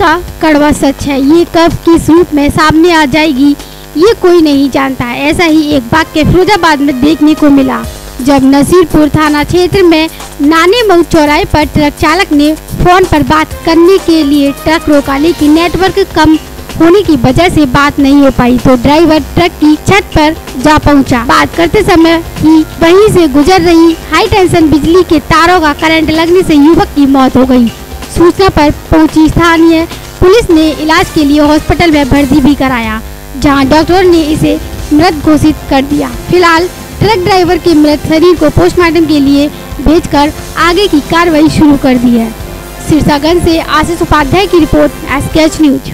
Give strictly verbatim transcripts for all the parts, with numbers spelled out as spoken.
का कड़वा सच है, ये कब किस रूप में सामने आ जाएगी ये कोई नहीं जानता। ऐसा ही एक वाक्य फिरोजाबाद में देखने को मिला, जब नसीरपुर थाना क्षेत्र में नाने मऊ चौराहे पर ट्रक चालक ने फोन पर बात करने के लिए ट्रक रोका, लेकिन नेटवर्क कम होने की वजह से बात नहीं हो पाई तो ड्राइवर ट्रक की छत पर जा पहुंचा। बात करते समय ही वहीं से गुजर रही हाई टेंशन बिजली के तारों का करंट लगने से युवक की मौत हो गई। सूचना पर पहुंची स्थानीय पुलिस ने इलाज के लिए हॉस्पिटल में भर्ती भी कराया, जहां डॉक्टर ने इसे मृत घोषित कर दिया। फिलहाल ट्रक ड्राइवर के मृत शरीर को पोस्टमार्टम के लिए भेजकर आगे की कार्रवाई शुरू कर दी है। सिरसागंज से आशीष उपाध्याय की रिपोर्ट, एसकेएच न्यूज।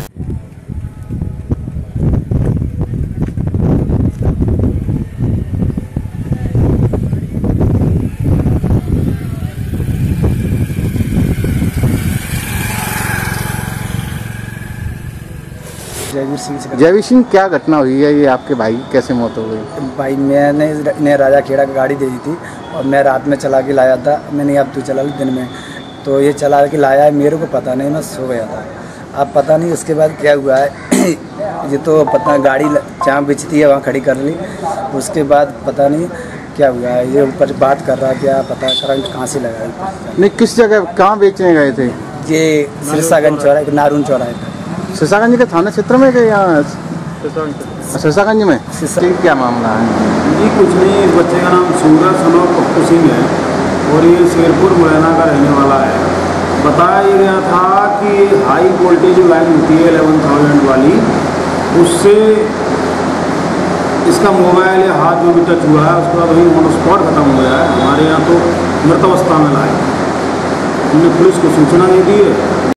जयवीर सिंह। जयवीर सिंह, क्या घटना हुई है? ये आपके भाई कैसे मौत हो गई? भाई मैंने ने राजा खेड़ा की गाड़ी दे दी थी और मैं रात में चला के लाया था। मैंने अब तो चला ली दिन में, तो ये चला के लाया है, मेरे को पता नहीं, मैं सो गया था। अब पता नहीं उसके बाद क्या हुआ है ये तो पता, गाड़ी जहाँ बेचती है वहाँ खड़ी कर ली, उसके बाद पता नहीं क्या हुआ है। ये ऊपर बात कर रहा, क्या पता करंट कहाँ से लगा। नहीं, किस जगह कहाँ बेचने गए थे? ये सिरसागंज चौराहे, नारून चौराहे पर। सिरसागंज के थाना क्षेत्र में गए यहाँ सिरसागंज में? क्या मामला है? जी कुछ नहीं, इस बच्चे का नाम सूरज सनोर पप्पू सिंह है और ये शेरपुर मुरैना का रहने वाला है। बताया ये गया था कि हाई वोल्टेज जो लाइन होती है इलेवन थाउजेंड वाली, उससे इसका मोबाइल या हाथ जो भी टच हुआ है उसके बाद वही ऑन स्पॉट खत्म हो गया है। हमारे यहाँ तो मृत अवस्था में लाए, हमने पुलिस को सूचना नहीं दी है।